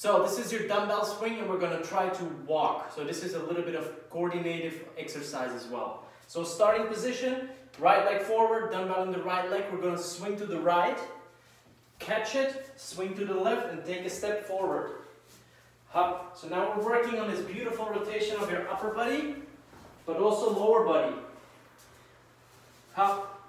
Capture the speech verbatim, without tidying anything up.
So this is your dumbbell swing and we're going to try to walk. So this is a little bit of coordinative exercise as well. So starting position, right leg forward, dumbbell in the right leg. We're going to swing to the right, catch it, swing to the left and take a step forward. Hop. So now we're working on this beautiful rotation of your upper body, but also lower body. Hop.